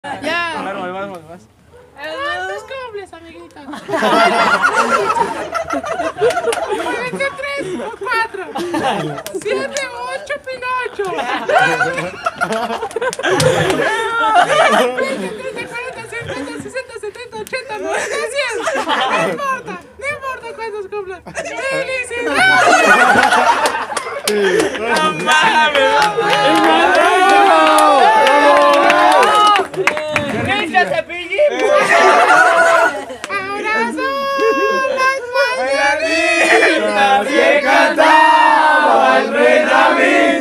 Ya. Vas. ¿Cuántos cumples, amiguita? ¿Pueden ser 3 o 4? 7, 8, Pinocho. 20, 30, 40, 50, 60, 70, 80, 90, 100. No importa cuántos cumplas. ¡Felicidades! ¡No mames! Ahora son las mañanitas. ¡Nadie canta!